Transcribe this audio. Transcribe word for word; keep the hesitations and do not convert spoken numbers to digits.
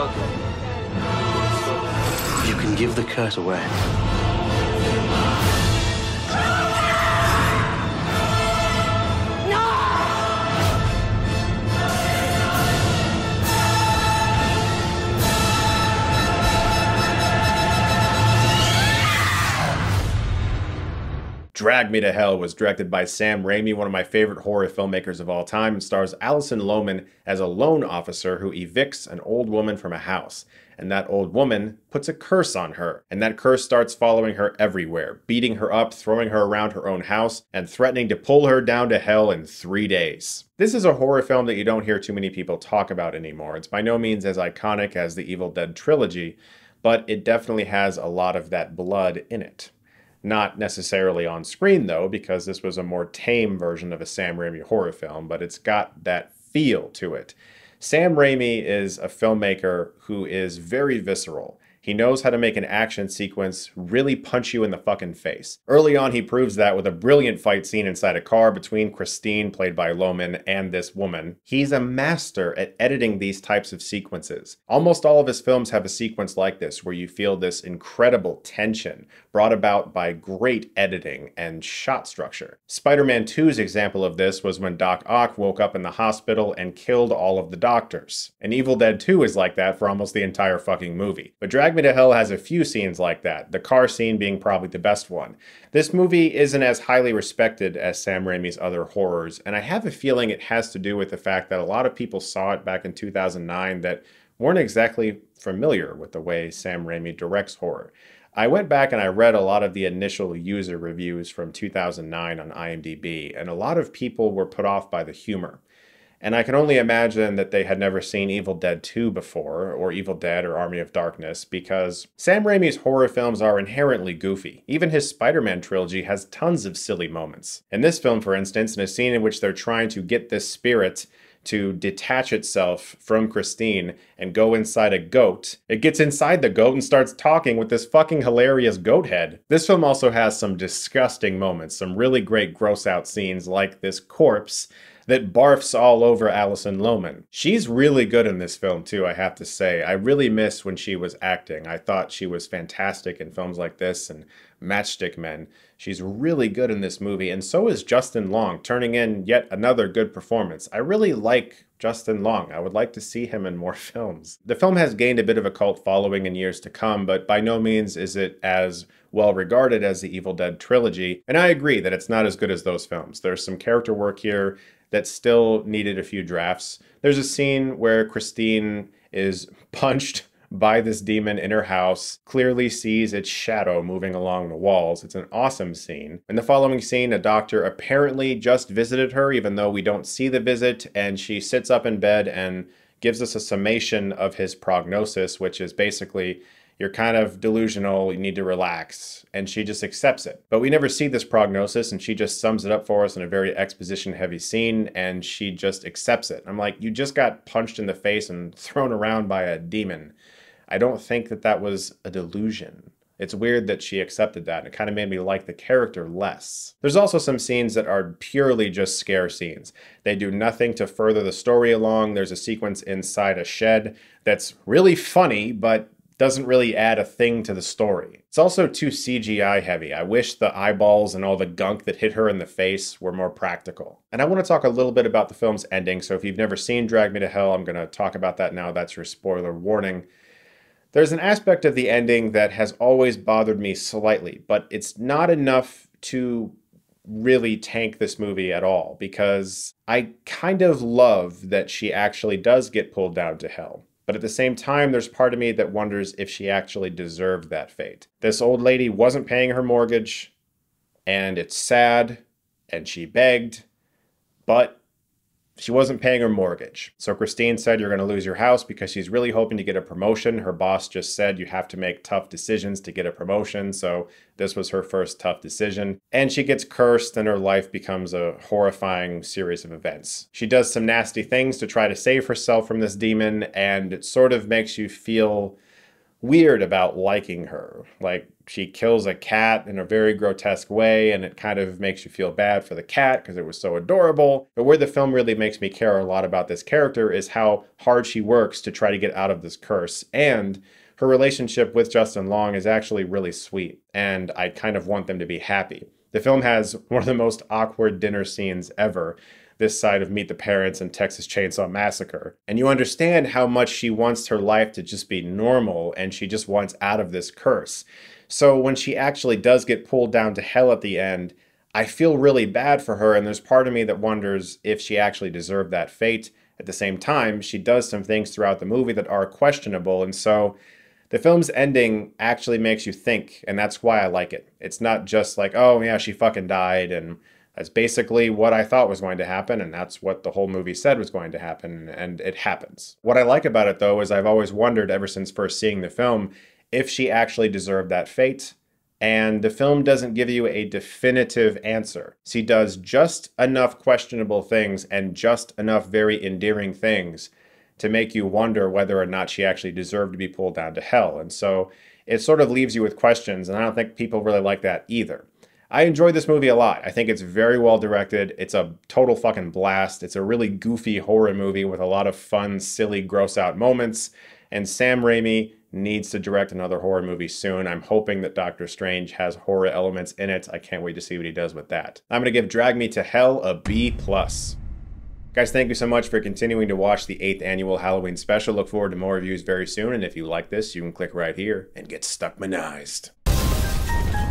Okay. You can give the curse away. Drag Me to Hell was directed by Sam Raimi, one of my favorite horror filmmakers of all time, and stars Alison Lohman as a loan officer who evicts an old woman from a house. And that old woman puts a curse on her, and that curse starts following her everywhere, beating her up, throwing her around her own house, and threatening to pull her down to hell in three days. This is a horror film that you don't hear too many people talk about anymore. It's by no means as iconic as the Evil Dead trilogy, but it definitely has a lot of that blood in it. Not necessarily on screen though, because this was a more tame version of a Sam Raimi horror film, but it's got that feel to it. Sam Raimi is a filmmaker who is very visceral. He knows how to make an action sequence really punch you in the fucking face. Early on, he proves that with a brilliant fight scene inside a car between Christine, played by Lohman, and this woman. He's a master at editing these types of sequences. Almost all of his films have a sequence like this, where you feel this incredible tension brought about by great editing and shot structure. Spider-Man two's example of this was when Doc Ock woke up in the hospital and killed all of the doctors. And Evil Dead two is like that for almost the entire fucking movie. But Drag Me to Hell has a few scenes like that, the car scene being probably the best one. This movie isn't as highly respected as Sam Raimi's other horrors, and I have a feeling it has to do with the fact that a lot of people saw it back in two thousand nine that weren't exactly familiar with the way Sam Raimi directs horror. I went back and I read a lot of the initial user reviews from two thousand nine on I M D B, and a lot of people were put off by the humor. And I can only imagine that they had never seen Evil Dead two before, or Evil Dead or Army of Darkness, because Sam Raimi's horror films are inherently goofy. Even his Spider-Man trilogy has tons of silly moments. In this film, for instance, in a scene in which they're trying to get this spirit to detach itself from Christine and go inside a goat, it gets inside the goat and starts talking with this fucking hilarious goat head. This film also has some disgusting moments, some really great gross out scenes like this corpse that barfs all over Alison Lohman. She's really good in this film too, I have to say. I really miss when she was acting. I thought she was fantastic in films like this and Matchstick Men. She's really good in this movie, and so is Justin Long, turning in yet another good performance. I really like Justin Long. I would like to see him in more films. The film has gained a bit of a cult following in years to come, but by no means is it as well regarded as the Evil Dead trilogy, and I agree that it's not as good as those films. There's some character work here that still needed a few drafts. There's a scene where Christine is punched by this demon in her house, clearly sees its shadow moving along the walls. It's an awesome scene. In the following scene, a doctor apparently just visited her, even though we don't see the visit, and she sits up in bed and gives us a summation of his prognosis, which is basically, you're kind of delusional, you need to relax, and she just accepts it. But we never see this prognosis, and she just sums it up for us in a very exposition-heavy scene, and she just accepts it. I'm like, you just got punched in the face and thrown around by a demon. I don't think that that was a delusion. It's weird that she accepted that, and it kind of made me like the character less. There's also some scenes that are purely just scare scenes. They do nothing to further the story along. There's a sequence inside a shed that's really funny, but doesn't really add a thing to the story. It's also too C G I heavy. I wish the eyeballs and all the gunk that hit her in the face were more practical. And I want to talk a little bit about the film's ending, so if you've never seen Drag Me to Hell, I'm going to talk about that now. That's your spoiler warning. There's an aspect of the ending that has always bothered me slightly, but it's not enough to really tank this movie at all, because I kind of love that she actually does get pulled down to hell. But at the same time, there's part of me that wonders if she actually deserved that fate. This old lady wasn't paying her mortgage, and it's sad, and she begged, but she wasn't paying her mortgage. So Christine said, you're going to lose your house, because she's really hoping to get a promotion. Her boss just said you have to make tough decisions to get a promotion. So this was her first tough decision. And she gets cursed, and her life becomes a horrifying series of events. She does some nasty things to try to save herself from this demon, and it sort of makes you feel weird about liking her. Like, she kills a cat in a very grotesque way, and it kind of makes you feel bad for the cat because it was so adorable. But where the film really makes me care a lot about this character is how hard she works to try to get out of this curse. And her relationship with Justin Long is actually really sweet, and I kind of want them to be happy. The film has one of the most awkward dinner scenes ever, this side of Meet the Parents and Texas Chainsaw Massacre. And you understand how much she wants her life to just be normal, and she just wants out of this curse. So when she actually does get pulled down to hell at the end, I feel really bad for her, and there's part of me that wonders if she actually deserved that fate. At the same time, she does some things throughout the movie that are questionable, and so the film's ending actually makes you think, and that's why I like it. It's not just like, oh yeah, she fucking died, and that's basically what I thought was going to happen, and that's what the whole movie said was going to happen, and it happens. What I like about it, though, is I've always wondered ever since first seeing the film if she actually deserved that fate, and the film doesn't give you a definitive answer. She does just enough questionable things and just enough very endearing things to make you wonder whether or not she actually deserved to be pulled down to hell, and so it sort of leaves you with questions, and I don't think people really like that either. I enjoyed this movie a lot. I think it's very well directed. It's a total fucking blast. It's a really goofy horror movie with a lot of fun, silly, gross out moments. And Sam Raimi needs to direct another horror movie soon. I'm hoping that Doctor Strange has horror elements in it. I can't wait to see what he does with that. I'm going to give Drag Me to Hell a B plus. Guys, thank you so much for continuing to watch the eighth annual Halloween special. Look forward to more reviews very soon. And if you like this, you can click right here and get Stuckmanized.